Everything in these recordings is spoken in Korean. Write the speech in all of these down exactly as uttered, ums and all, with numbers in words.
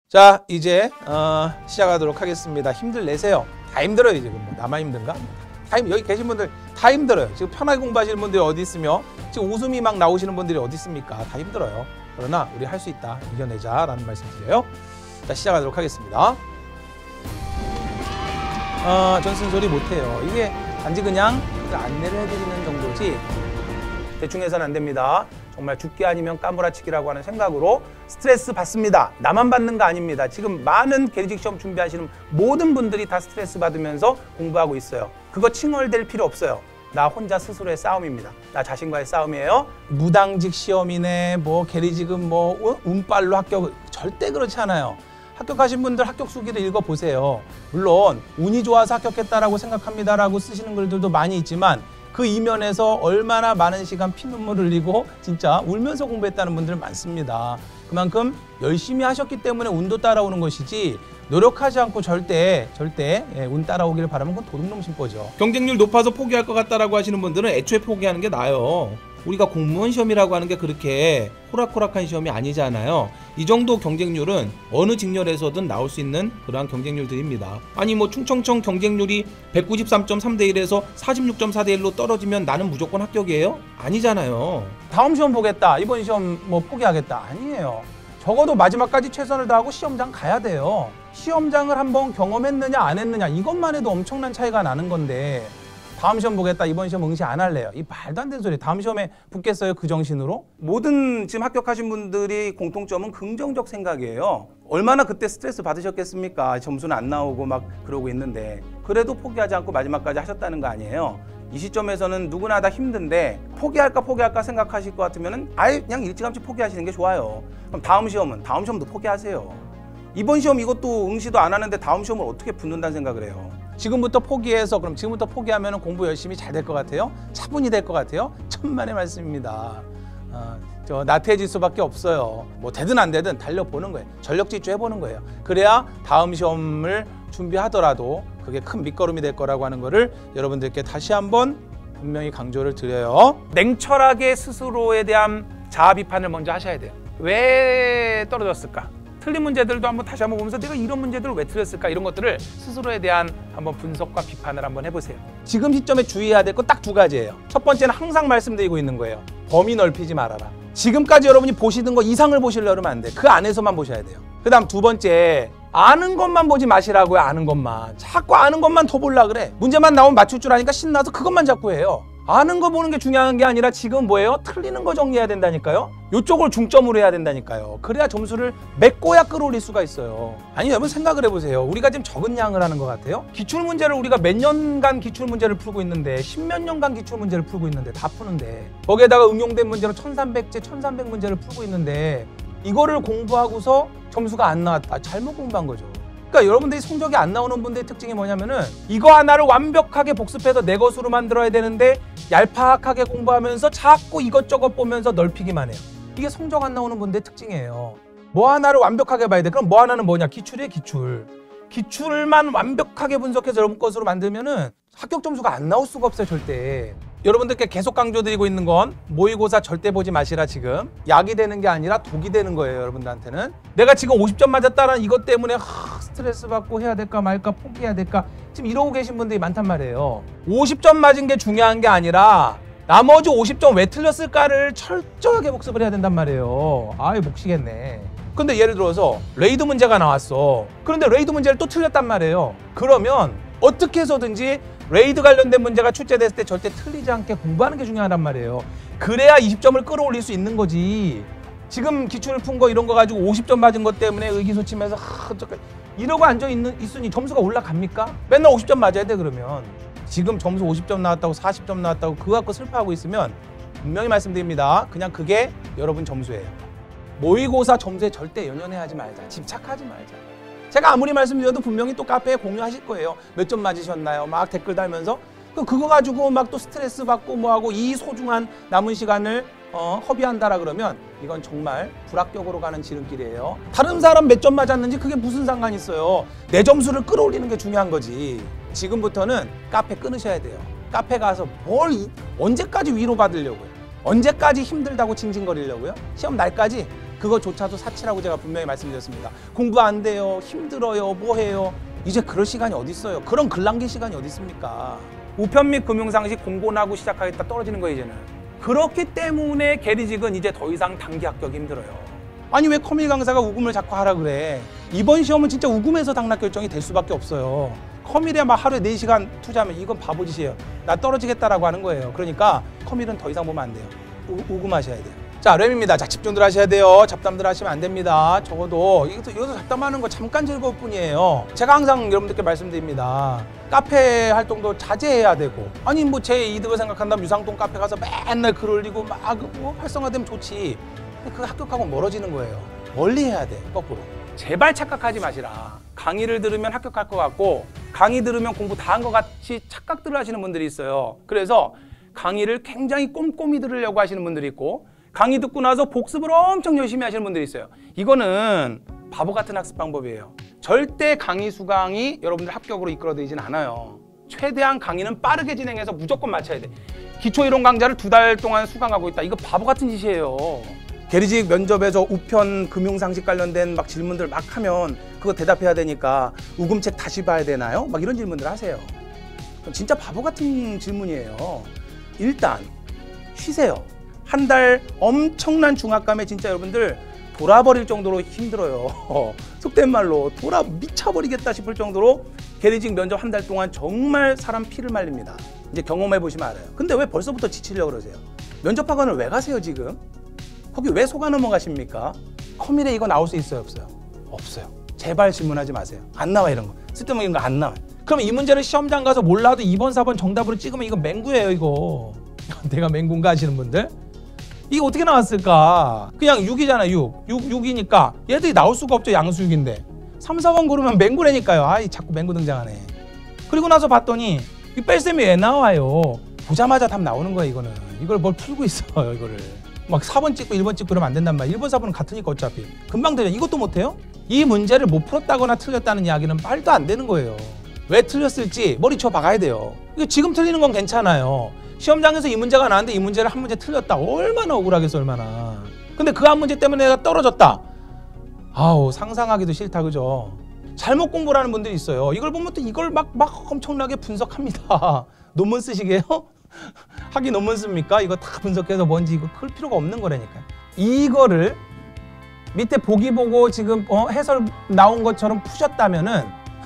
자, 이제 어, 시작하도록 하겠습니다. 힘들 내세요. 다 힘들어요. 지금 뭐 나만 힘든가? 다 힘, 여기 계신 분들 다 힘들어요. 지금 편하게 공부하시는 분들이 어디 있으며 지금 웃음이 막 나오시는 분들이 어디 있습니까? 다 힘들어요. 그러나 우리 할 수 있다. 이겨내자 라는 말씀 드려요. 자, 시작하도록 하겠습니다. 어, 전 쓴소리 못해요. 이게 단지 그냥 안내를 해드리는 정도지 대충 해서는 안 됩니다. 정말 죽기 아니면 까무라치기라고 하는 생각으로 스트레스 받습니다. 나만 받는 거 아닙니다. 지금 많은 계리직 시험 준비하시는 모든 분들이 다 스트레스 받으면서 공부하고 있어요. 그거 칭얼댈 필요 없어요. 나 혼자 스스로의 싸움입니다. 나 자신과의 싸움이에요. 무당직 시험이네, 뭐 계리직은 뭐 운빨로 합격, 절대 그렇지 않아요. 합격하신 분들 합격 수기를 읽어보세요. 물론 운이 좋아서 합격했다라고 생각합니다라고 쓰시는 글들도 많이 있지만 그 이면에서 얼마나 많은 시간 피눈물 흘리고 진짜 울면서 공부했다는 분들 많습니다. 그만큼 열심히 하셨기 때문에 운도 따라오는 것이지 노력하지 않고 절대 절대 예, 운 따라오기를 바라면 그건 도둑놈 심보죠. 경쟁률 높아서 포기할 것 같다라고 하시는 분들은 애초에 포기하는 게 나아요. 우리가 공무원 시험이라고 하는 게 그렇게 호락호락한 시험이 아니잖아요. 이 정도 경쟁률은 어느 직렬에서든 나올 수 있는 그러한 경쟁률들입니다. 아니 뭐 충청청 경쟁률이 백구십삼 점 삼 대 일에서 사십육 점 사 대 일로 떨어지면 나는 무조건 합격이에요? 아니잖아요. 다음 시험 보겠다, 이번 시험 뭐 포기하겠다, 아니에요. 적어도 마지막까지 최선을 다하고 시험장 가야 돼요. 시험장을 한번 경험했느냐 안 했느냐 이것만 해도 엄청난 차이가 나는 건데 다음 시험 보겠다, 이번 시험 응시 안 할래요. 이 말도 안 되는 소리. 다음 시험에 붙겠어요? 그 정신으로? 모든 지금 합격하신 분들이 공통점은 긍정적 생각이에요. 얼마나 그때 스트레스 받으셨겠습니까? 점수는 안 나오고 막 그러고 있는데 그래도 포기하지 않고 마지막까지 하셨다는 거 아니에요? 이 시점에서는 누구나 다 힘든데 포기할까 포기할까 생각하실 것 같으면 아예 그냥 일찌감치 포기하시는 게 좋아요. 그럼 다음 시험은? 다음 시험도 포기하세요. 이번 시험 이것도 응시도 안 하는데 다음 시험을 어떻게 붙는다는 생각을 해요? 지금부터 포기해서 그럼 지금부터 포기하면 공부 열심히 잘 될 것 같아요? 차분히 될 것 같아요? 천만의 말씀입니다. 어, 저 나태해질 수밖에 없어요. 뭐 되든 안 되든 달려보는 거예요. 전력 질주 해보는 거예요. 그래야 다음 시험을 준비하더라도 그게 큰 밑거름이 될 거라고 하는 거를 여러분들께 다시 한번 분명히 강조를 드려요. 냉철하게 스스로에 대한 자아 비판을 먼저 하셔야 돼요. 왜 떨어졌을까? 틀린 문제들도 한번 다시 한번 보면서 내가 이런 문제들을 왜 틀렸을까, 이런 것들을 스스로에 대한 한번 분석과 비판을 한번 해보세요. 지금 시점에 주의해야 될 건 딱 두 가지예요. 첫 번째는 항상 말씀드리고 있는 거예요. 범위 넓히지 말아라. 지금까지 여러분이 보시던 거 이상을 보시려고 하면 안 돼. 그 안에서만 보셔야 돼요. 그 다음 두 번째, 아는 것만 보지 마시라고요. 아는 것만. 자꾸 아는 것만 더 보려고 그래. 문제만 나오면 맞출 줄 아니까 신나서 그것만 자꾸 해요. 아는 거 보는 게 중요한 게 아니라 지금 뭐예요? 틀리는 거 정리해야 된다니까요. 이쪽을 중점으로 해야 된다니까요. 그래야 점수를 메꿔야 끌어올릴 수가 있어요. 아니 여러분 생각을 해보세요. 우리가 지금 적은 양을 하는 것 같아요? 기출문제를 우리가 몇 년간 기출문제를 풀고 있는데 십몇 년간 기출문제를 풀고 있는데 다 푸는데 거기에다가 응용된 문제는 천삼백 제 천삼백 문제를 풀고 있는데 이거를 공부하고서 점수가 안 나왔다. 잘못 공부한 거죠. 그러니까 여러분들이 성적이 안 나오는 분들의 특징이 뭐냐면은 이거 하나를 완벽하게 복습해서 내 것으로 만들어야 되는데 얄팍하게 공부하면서 자꾸 이것저것 보면서 넓히기만 해요. 이게 성적 안 나오는 분들의 특징이에요. 뭐 하나를 완벽하게 봐야 돼. 그럼 뭐 하나는 뭐냐? 기출이에요, 기출. 기출만 완벽하게 분석해서 여러분 것으로 만들면은 합격 점수가 안 나올 수가 없어요, 절대. 여러분들께 계속 강조드리고 있는 건 모의고사 절대 보지 마시라. 지금 약이 되는 게 아니라 독이 되는 거예요. 여러분들한테는 내가 지금 오십 점 맞았다는 이것 때문에 하, 스트레스 받고 해야 될까 말까 포기해야 될까 지금 이러고 계신 분들이 많단 말이에요. 오십 점 맞은 게 중요한 게 아니라 나머지 오십 점 왜 틀렸을까를 철저하게 복습을 해야 된단 말이에요. 아이 못 쉬겠네. 근데 예를 들어서 레이드 문제가 나왔어. 그런데 레이드 문제를 또 틀렸단 말이에요. 그러면 어떻게 해서든지 레이드 관련된 문제가 출제됐을 때 절대 틀리지 않게 공부하는 게 중요하단 말이에요. 그래야 이십 점을 끌어올릴 수 있는 거지. 지금 기출을 푼 거 이런 거 가지고 오십 점 맞은 것 때문에 의기소침해서 하, 이러고 앉아있는 있으니 점수가 올라갑니까? 맨날 오십 점 맞아야 돼. 그러면 지금 점수 오십 점 나왔다고 사십 점 나왔다고 그거 갖고 슬퍼하고 있으면 분명히 말씀드립니다. 그냥 그게 여러분 점수예요. 모의고사 점수에 절대 연연해하지 말자. 집착하지 말자. 제가 아무리 말씀드려도 분명히 또 카페에 공유하실 거예요. 몇 점 맞으셨나요? 막 댓글 달면서 그거 가지고 막 또 스트레스 받고 뭐하고 이 소중한 남은 시간을 어, 허비한다라 그러면 이건 정말 불합격으로 가는 지름길이에요. 다른 사람 몇 점 맞았는지 그게 무슨 상관이 있어요. 내 점수를 끌어올리는 게 중요한 거지. 지금부터는 카페 끊으셔야 돼요. 카페 가서 뭘 언제까지 위로받으려고요? 언제까지 힘들다고 징징거리려고요? 시험 날까지 그거조차도 사치라고 제가 분명히 말씀드렸습니다. 공부 안 돼요, 힘들어요, 뭐해요. 이제 그럴 시간이 어디 있어요. 그런 글 남길 시간이 어디 있습니까. 우편 및 금융상식 공고나고 시작하겠다 떨어지는 거예요 이제는. 그렇기 때문에 계리직은 이제 더 이상 단기 합격이 힘들어요. 아니 왜 커뮤니 강사가 우금을 자꾸 하라 그래. 이번 시험은 진짜 우금에서 당락 결정이 될 수밖에 없어요. 커뮤니에 막 하루에 네 시간 투자하면 이건 바보짓이에요. 나 떨어지겠다라고 하는 거예요. 그러니까 커뮤니는 더 이상 보면 안 돼요. 우, 우금하셔야 돼요. 자, 램입니다. 자, 집중들 하셔야 돼요. 잡담들 하시면 안 됩니다. 적어도 이것도 여기서 잡담하는 거 잠깐 즐거울 뿐이에요. 제가 항상 여러분들께 말씀드립니다. 카페 활동도 자제해야 되고, 아니 뭐 제 이득을 생각한다면 유상동 카페 가서 맨날 글 올리고 막 뭐 활성화되면 좋지. 근데 그 합격하고 멀어지는 거예요. 멀리 해야 돼, 거꾸로. 제발 착각하지 마시라. 강의를 들으면 합격할 것 같고 강의 들으면 공부 다 한 것 같이 착각들을 하시는 분들이 있어요. 그래서 강의를 굉장히 꼼꼼히 들으려고 하시는 분들이 있고 강의 듣고 나서 복습을 엄청 열심히 하시는 분들이 있어요. 이거는 바보 같은 학습 방법이에요. 절대 강의 수강이 여러분들 합격으로 이끌어내지는 않아요. 최대한 강의는 빠르게 진행해서 무조건 맞춰야 돼. 기초이론 강좌를 두 달 동안 수강하고 있다. 이거 바보 같은 짓이에요. 계리직 면접에서 우편 금융상식 관련된 막 질문들 막 하면 그거 대답해야 되니까 우금책 다시 봐야 되나요? 막 이런 질문들 하세요. 진짜 바보 같은 질문이에요. 일단 쉬세요. 한 달 엄청난 중압감에 진짜 여러분들 돌아버릴 정도로 힘들어요. 속된 말로 돌아 미쳐버리겠다 싶을 정도로 계리직 면접 한 달 동안 정말 사람 피를 말립니다. 이제 경험해 보시면 알아요. 근데 왜 벌써부터 지치려고 그러세요? 면접학원을 왜 가세요 지금? 거기 왜 속아 넘어가십니까? 커뮤니에 이거 나올 수 있어요 없어요? 없어요. 제발 질문하지 마세요. 안 나와 이런 거. 쓸데없는 거 안 나와. 그럼 이 문제를 시험장 가서 몰라도 이 번 사 번 정답으로 찍으면 이거 맹구예요 이거. 내가 맹구인가 하시는 분들? 이게 어떻게 나왔을까? 그냥 육이잖아 육. 육, 육이니까 얘들이 나올 수가 없죠 양수육인데. 삼, 사 번 고르면 맹구라니까요. 아이 자꾸 맹구 등장하네. 그리고 나서 봤더니 이 뺄셈이 왜 나와요? 보자마자 답 나오는 거야 이거는. 이걸 뭘 풀고 있어요 이거를. 막 사 번 찍고 일 번 찍고 그러면 안 된단 말이야. 일 번, 사 번은 같으니까 어차피. 금방 되죠. 이것도 못해요? 이 문제를 못 풀었다거나 틀렸다는 이야기는 말도 안 되는 거예요. 왜 틀렸을지 머리 쳐 박아야 돼요. 이거 지금 틀리는 건 괜찮아요. 시험장에서 이 문제가 나왔는데 이 문제를 한 문제 틀렸다. 얼마나 억울하겠어 얼마나. 근데 그 한 문제 때문에 내가 떨어졌다. 아우 상상하기도 싫다 그죠. 잘못 공부를 하는 분들이 있어요. 이걸 보면 또 이걸 막, 막 엄청나게 분석합니다. 논문 쓰시게요? 하기 논문 씁니까? 이거 다 분석해서 뭔지 이거 클 필요가 없는 거라니까. 이거를 밑에 보기 보고 지금 어, 해설 나온 것처럼 푸셨다면은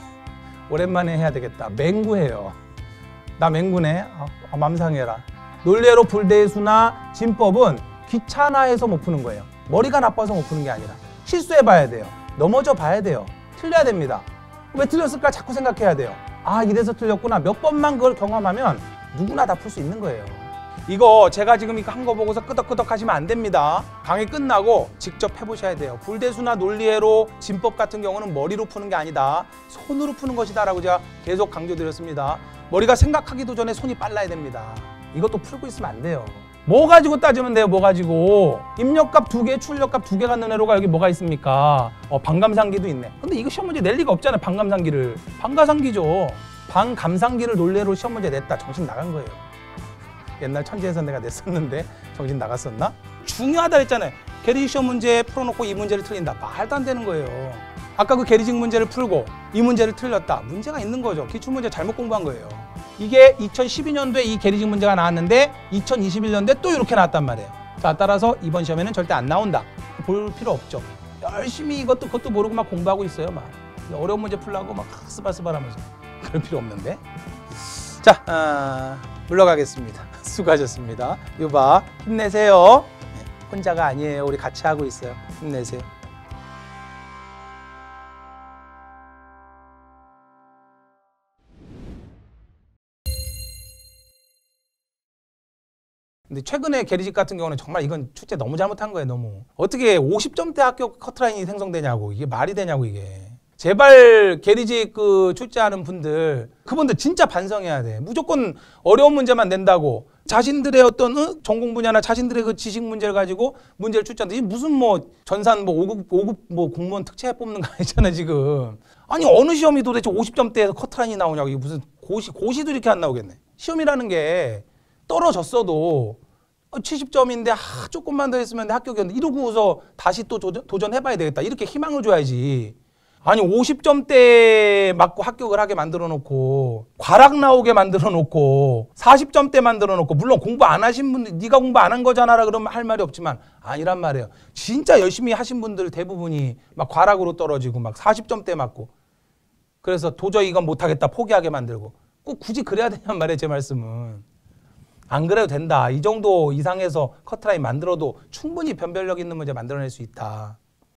오랜만에 해야 되겠다. 맹구해요. 나 맹구네. 아, 아, 맘상해라. 논리로 불대수나 진법은 귀찮아해서 못 푸는 거예요. 머리가 나빠서 못 푸는 게 아니라 실수해봐야 돼요. 넘어져 봐야 돼요. 틀려야 됩니다. 왜 틀렸을까 자꾸 생각해야 돼요. 아 이래서 틀렸구나. 몇 번만 그걸 경험하면 누구나 다 풀 수 있는 거예요. 이거 제가 지금 이거 한 거 보고서 끄덕끄덕 하시면 안 됩니다. 강의 끝나고 직접 해보셔야 돼요. 불대수나 논리회로 진법 같은 경우는 머리로 푸는 게 아니다. 손으로 푸는 것이다 라고 제가 계속 강조드렸습니다. 머리가 생각하기도 전에 손이 빨라야 됩니다. 이것도 풀고 있으면 안 돼요. 뭐 가지고 따지면 돼요. 뭐 가지고. 입력값 두 개, 출력값 두 개 갖는 애로가 여기 뭐가 있습니까? 어, 방감상기도 있네. 근데 이거 시험 문제 낼 리가 없잖아요. 방감상기를. 방가상기죠. 방감상기를 논리로 시험 문제 냈다. 정신 나간 거예요. 옛날 천지에서 내가 냈었는데 정신 나갔었나? 중요하다 했잖아요. 계리직 시험 문제 풀어놓고 이 문제를 틀린다. 말도 안 되는 거예요. 아까 그 계리직 문제를 풀고 이 문제를 틀렸다. 문제가 있는 거죠. 기출문제 잘못 공부한 거예요. 이게 이천십이 년도에 이 계리직 문제가 나왔는데 이천이십일 년도에 또 이렇게 나왔단 말이에요. 자, 따라서 이번 시험에는 절대 안 나온다. 볼 필요 없죠. 열심히 이것도 그것도 모르고 막 공부하고 있어요. 막 어려운 문제 풀라고 막 스발스발 하면서. 그럴 필요 없는데. 자, 아, 물러가겠습니다. 수고하셨습니다. 유바 힘내세요. 네, 혼자가 아니에요. 우리 같이 하고 있어요. 힘내세요. 근데 최근에 계리직 같은 경우는 정말 이건 출제 너무 잘못한 거예요. 너무. 어떻게 오십 점대 합격 커트라인이 생성되냐고. 이게 말이 되냐고 이게. 제발 계리직 그 출제하는 분들 그분들 진짜 반성해야 돼. 무조건 어려운 문제만 낸다고 자신들의 어떤 어? 전공 분야나 자신들의 그 지식 문제를 가지고 문제를 출제한다. 무슨 뭐 전산 뭐 오급 오급 뭐 공무원 특채 뽑는 거 아니잖아 지금. 아니 어느 시험이 도대체 오십 점대에서 커트라인이 나오냐고. 이게 무슨 고시 고시도 이렇게 안 나오겠네. 시험이라는 게 떨어졌어도 칠십 점인데 아, 조금만 더 했으면 합격이었는데 이러고서 다시 또 도전, 도전해봐야 되겠다. 이렇게 희망을 줘야지. 아니 오십 점대 맞고 합격을 하게 만들어 놓고 과락 나오게 만들어 놓고 사십 점대 만들어 놓고 물론 공부 안 하신 분들 네가 공부 안 한 거잖아라 그러면 할 말이 없지만 아니란 말이에요. 진짜 열심히 하신 분들 대부분이 막 과락으로 떨어지고 막 사십 점대 맞고 그래서 도저히 이건 못하겠다 포기하게 만들고 꼭 굳이 그래야 되냔 말이에요. 제 말씀은. 안 그래도 된다. 이 정도 이상에서 커트라인 만들어도 충분히 변별력 있는 문제 만들어낼 수 있다.